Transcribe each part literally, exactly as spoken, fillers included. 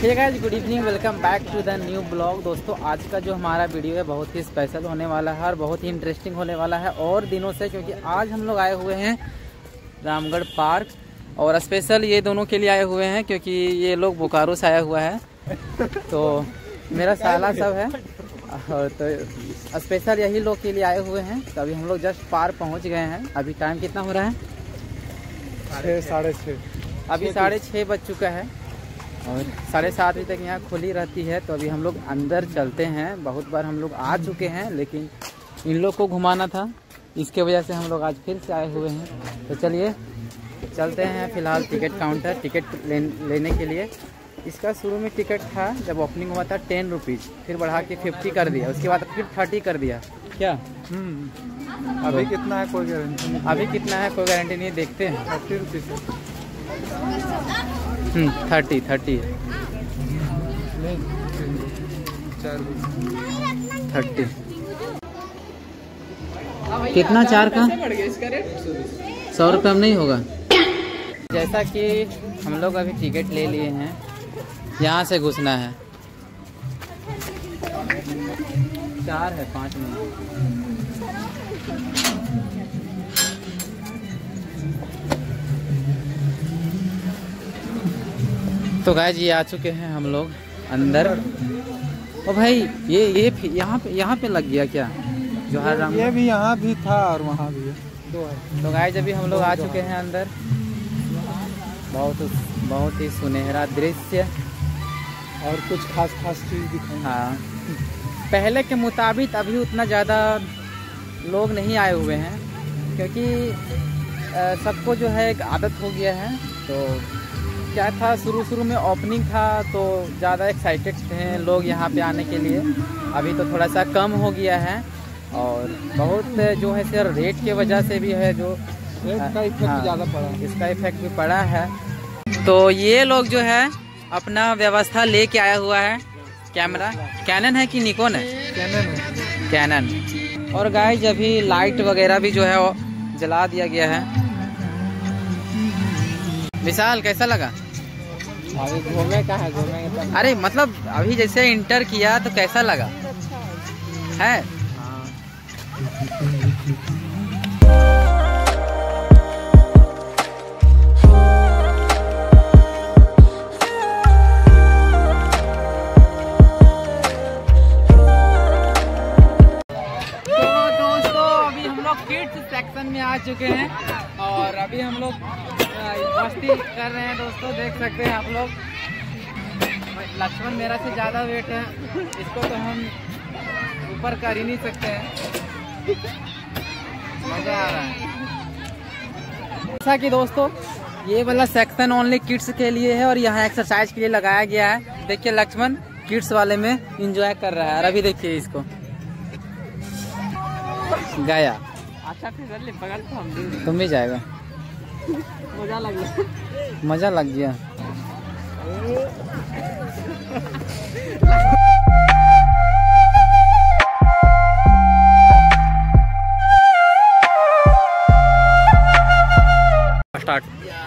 Hey guys, good evening, welcome back to the new blog. दोस्तों आज का जो हमारा वीडियो है बहुत ही स्पेशल होने वाला है और बहुत ही इंटरेस्टिंग होने वाला है और दिनों से, क्योंकि आज हम लोग आए हुए हैं रामगढ़ पार्क और स्पेशल ये दोनों के लिए आए हुए हैं क्योंकि ये लोग बोकारो से आया हुआ है तो मेरा साला सब है और तो स्पेशल यही लोग के लिए आए हुए हैं। तो अभी हम लोग जस्ट पार्क पहुँच गए हैं। अभी टाइम कितना हो रहा है? छः साढ़े छः अभी साढ़े छः बज चुका है और साढ़े सात बजे तक यहाँ खुली रहती है। तो अभी हम लोग अंदर चलते हैं। बहुत बार हम लोग आ चुके हैं लेकिन इन लोग को घुमाना था, इसके वजह से हम लोग आज फिर से आए हुए हैं। तो चलिए चलते हैं। फ़िलहाल टिकट काउंटर टिकट ले, लेने के लिए। इसका शुरू में टिकट था जब ओपनिंग हुआ था टेन रुपीज़, फिर बढ़ा के फिफ्टी कर दिया, उसके बाद फिर थर्टी कर दिया। क्या अभी कितना है कोई गारंटी नहीं। अभी कितना है कोई गारंटी नहीं, देखते हैं। Thirty rupees thirty thirty thirty कितना चार का? सौ रुपये में नहीं होगा। जैसा कि हम लोग अभी टिकट ले लिए हैं, यहाँ से घुसना है। चार है पाँच में। तो गाइस ये आ चुके हैं हम लोग अंदर। ओ भाई ये ये यहाँ पे यहाँ पे लग गया क्या? जोहार राम ये भी यहाँ भी था और वहाँ भी है, दो है। तो गाइस अभी हम लोग आ चुके हैं अंदर। बहुत बहुत ही सुनहरा दृश्य और कुछ खास खास चीज़ दिखाई। हाँ, पहले के मुताबिक अभी उतना ज़्यादा लोग नहीं आए हुए हैं क्योंकि सबको जो है एक आदत हो गया है। तो क्या था, शुरू शुरू में ओपनिंग था तो ज़्यादा एक्साइटेड थे लोग यहाँ पे आने के लिए। अभी तो थोड़ा सा कम हो गया है और बहुत जो है सर रेट के वजह से भी है, जो रेट का इफेक्ट हाँ, ज़्यादा पड़ा, इसका इफेक्ट भी पड़ा है। तो ये लोग जो है अपना व्यवस्था लेके आया हुआ है। कैमरा कैनन है कि निकॉन है? कैनन है। कैनन। और गाइस अभी लाइट वगैरह भी जो है वो जला दिया गया है। विशाल कैसा लगा? अभी घूमे का है, घूमेंगे। अरे मतलब अभी जैसे इंटर किया तो कैसा लगा है? किड्स सेक्शन में आ चुके हैं और अभी हम लोग मस्ती कर रहे हैं। दोस्तों देख सकते हैं आप लोग, लक्ष्मण मेरा से ज़्यादा वेट है, इसको तो हम ऊपर कर ही नहीं सकते हैं। मज़ा आ रहा है। जैसा कि दोस्तों ये वाला सेक्शन ओनली किड्स के लिए है और यहाँ एक्सरसाइज के लिए लगाया गया है। देखिए लक्ष्मण किड्स वाले में इंजॉय कर रहा है और अभी देखिए इसको गया। अच्छा फिर बगल तो हम भी तुम भी जाएगा। मजा लग गया, मजा लग गया। स्टार्ट।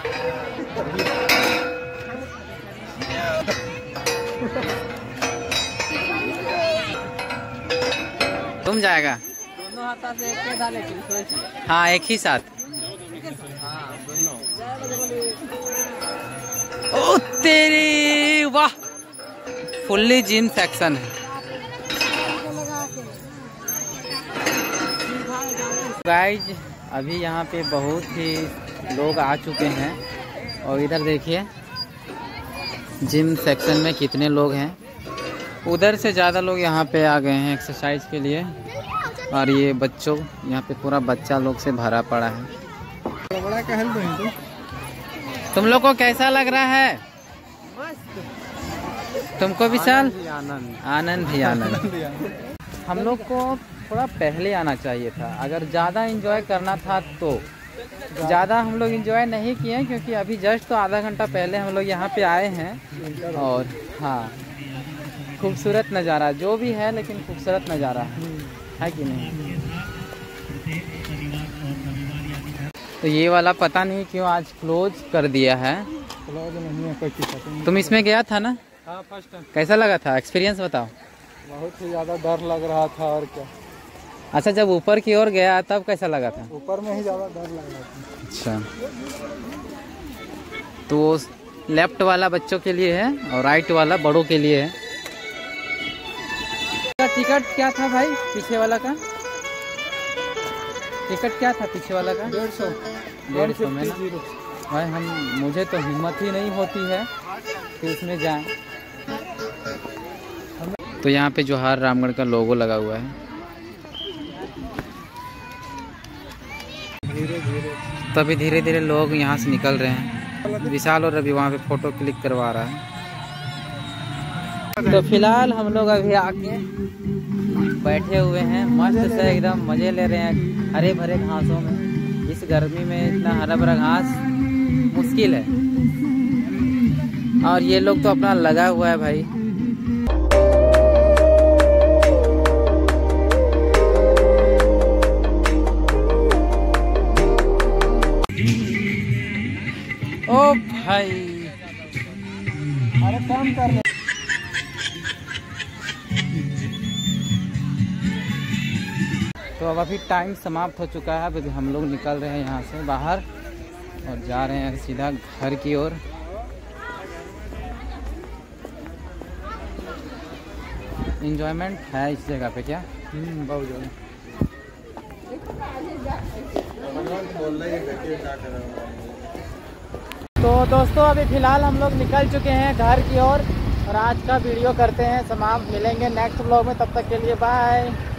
तुम जाएगा? से एक डाले, हाँ एक ही साथ। हाँ, दोनों। ओ तेरी वाह, फुल्ली जिम सेक्शन है। गाइज अभी यहाँ पे बहुत ही लोग आ चुके हैं और इधर देखिए जिम सेक्शन में कितने लोग हैं। उधर से ज़्यादा लोग यहाँ पे आ गए हैं एक्सरसाइज के लिए और ये बच्चों यहाँ पे पूरा बच्चा लोग से भरा पड़ा है। बड़ा कहल दो। तुम लोग को कैसा लग रहा है? तुमको विशाल? आनंद आनंद ही आनंद। हम लोग को थोड़ा पहले आना चाहिए था, अगर ज़्यादा एंजॉय करना था तो। ज़्यादा हम लोग एंजॉय नहीं किए क्योंकि अभी जस्ट तो आधा घंटा पहले हम लोग यहाँ पे आए हैं और हाँ खूबसूरत नज़ारा जो भी है, लेकिन खूबसूरत नज़ारा है, है कि नहीं? तो ये वाला पता नहीं क्यों आज क्लोज कर दिया है। क्लोज नहीं है, कोई तुम इसमें गया था ना? हाँ फर्स्ट टाइम। कैसा लगा था, एक्सपीरियंस बताओ। बहुत ही ज़्यादा डर लग रहा था और क्या। अच्छा, जब ऊपर की ओर गया तब कैसा लगा था? ऊपर में ही ज़्यादा डर लग रहा था। अच्छा, तो लेफ्ट वाला बच्चों के लिए है और राइट वाला बड़ों के लिए है। टिकट क्या था भाई पीछे वाला का? टिकट क्या था पीछे वाला का? डेढ़ सौ डेढ़ सौ में ना भाई, हम मुझे तो हिम्मत ही नहीं होती है कि उसमें जाएं। तो यहाँ पे जोहार रामगढ़ का लोगो लगा हुआ है। धीरे धीरे तभी धीरे धीरे लोग यहाँ से निकल रहे हैं। विशाल और अभी वहाँ पे फोटो क्लिक करवा रहा है। तो फिलहाल हम लोग अभी आके बैठे हुए हैं, मस्त से एकदम मजे ले रहे हैं हरे भरे घासों में। इस गर्मी में इतना हरा भरा घास मुश्किल है, और ये लोग तो अपना लगा हुआ है भाई। ओ भाई, अरे काम कर ले। तो अब अभी टाइम समाप्त हो चुका है। अभी हम लोग निकल रहे हैं यहाँ से बाहर और जा रहे हैं सीधा घर की ओर। एंजॉयमेंट है इस जगह पे क्या? हम्म बहुत ज़्यादा। तो दोस्तों अभी फ़िलहाल हम लोग निकल चुके हैं घर की ओर और, और आज का वीडियो करते हैं समाप्त। मिलेंगे नेक्स्ट व्लॉग में, तब तक के लिए बाय।